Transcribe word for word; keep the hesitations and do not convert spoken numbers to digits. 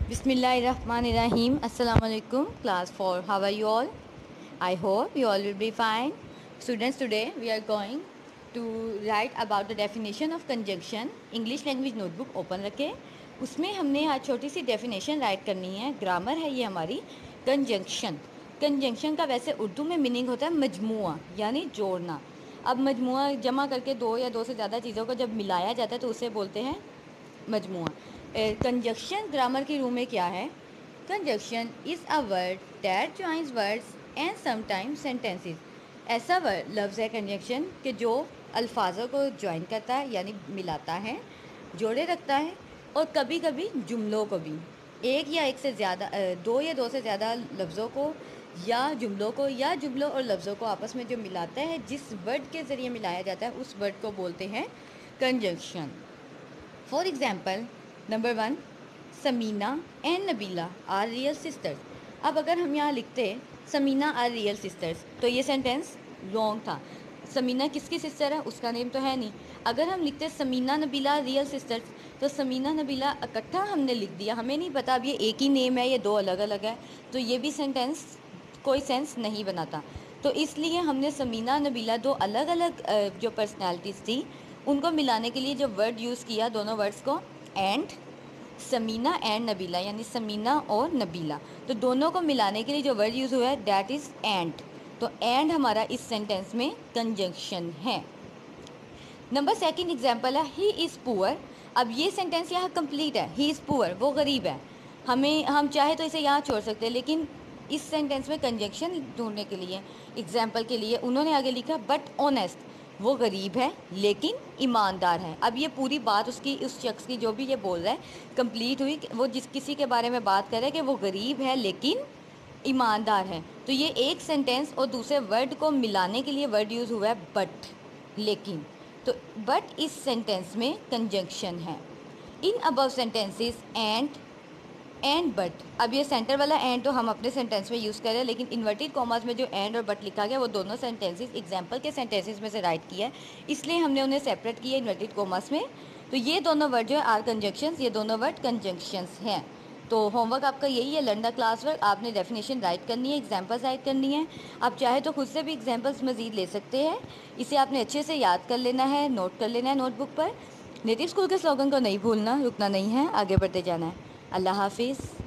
بسم اللہ الرحمن الرحیم. السلام علیکم class four. How are you all? I hope you all will be fine. Students, today we are going to write about the definition of conjunction. English language notebook open رکھے. اس میں ہم نے آج چھوٹی سی ڈیفینیشن رائٹ کرنی ہے. Grammar ہے یہ ہماری. کنجنکشن کنجنکشن کا ویسے اردو میں میننگ ہوتا ہے مجموعہ یعنی جوڑنا. اب مجموعہ جمع کر کے دو یا دو سے زیادہ چیزوں کو جب ملایا جاتا ہے تو اسے بولتے ہیں مجموعہ. کنجنکشن گرامر کی روح میں کیا ہے؟ Conjunction is a word that joins words and some time sentences. ایسا ورڈ لفظ ہے کنجنکشن کہ جو الفاظوں کو جوائن کرتا ہے یعنی ملاتا ہے، جوڑے رکھتا ہے، اور کبھی کبھی جملوں کو بھی، ایک یا ایک سے زیادہ دو یا دو سے زیادہ لفظوں کو یا جملوں کو یا جملوں اور لفظوں کو آپس میں جو ملاتا ہے، جس ورڈ کے ذریعے ملایا جاتا ہے اس ورڈ کو بولتے ہیں conjunction. For example number one, Samina and Nabila are real sisters. اب اگر ہم یہاں لکھتے سمینہ آر ریئل سسٹرز تو یہ سینٹینس رانگ تھا. سمینہ کس کی سسٹر ہے؟ اس کا نیم تو ہے نہیں. اگر ہم لکھتے سمینہ نبیلہ ریئل سسٹرز تو سمینہ نبیلہ اکٹھا ہم نے لکھ دیا، ہمیں نہیں پتا اب یہ ایک ہی نیم ہے یہ دو الگ الگ ہے، تو یہ بھی سینٹینس کوئی سینس نہیں بناتا. تو اس لیے ہم نے سمینہ نبیلہ دو الگ الگ جو پرسنالٹیز تھی ان کو ملانے کے لیے جو ورڈ یوز کیا، دونوں ورڈز کو اینڈ، سمینہ اینڈ نبیلہ یعنی سمینہ اور نبیلہ، تو دونوں کو ملانے کے لیے جو ورڈ یوز ہوا ہے دیٹ از اینڈ. تو اینڈ ہمارا اس سینٹینس میں کنجنکشن ہے. نمبر سیکنڈ ایگزامپل ہے ہی از پور. اب یہ سینٹینس یہاں کمپلیٹ ہے. ہی از پور، وہ غریب ہے. ہمیں ہم چاہے تو اسے یہاں چھوڑ سکتے ہیں، لیکن اس سینٹینس میں کنجنکشن ڈھونڈنے کے لیے ایگزامپل کے لیے انہوں نے آگے لکھا بٹ آنیسٹ. وہ غریب ہے لیکن ایماندار ہے. اب یہ پوری بات اس کی اس شخص کی جو بھی یہ بول رہا ہے کمپلیٹ ہوئی. وہ جس کسی کے بارے میں بات کر رہا ہے کہ وہ غریب ہے لیکن ایماندار ہے، تو یہ ایک سینٹینس اور دوسرے ورڈ کو ملانے کے لیے ورڈ یوز ہوا ہے بٹ، لیکن. تو بٹ اس سینٹینس میں کنجنکشن ہے. In above sentences and and but. اب یہ سینٹر والا اینڈ تو ہم اپنے سینٹینس میں یوز کر رہے ہیں، لیکن انورٹیڈ کاماز میں جو اینڈ اور بٹ لکھا گیا وہ دونوں سینٹینسز ایگزامپل کے سینٹینسز میں سے رائٹ کیا ہے، اس لیے ہم نے انہیں سیپریٹ کیا انورٹیڈ کاماز میں. تو یہ دونوں ورڈ جو ہے آر کنجنکشنز، یہ دونوں ورڈ کنجنکشنز ہیں. تو ہوم ورک آپ کا یہی ہے، لرن دا کلاس ورک. آپ نے ڈیفینیشن رائٹ کرنی ہے، ایگزامپلز رائٹ کرنی ہے. آپ چاہے تو خود سے بھی ایگزامپلز مزید لے سکتے ہیں. اسے آپ نے اچھے سے یاد کر لینا ہے، نوٹ کر لینا ہے نوٹ بک پر. نیٹو اسکول کے سلوگن کو نہیں بھولنا، رکنا نہیں ہے، آگے بڑھتے جانا ہے. اللہ حافظ.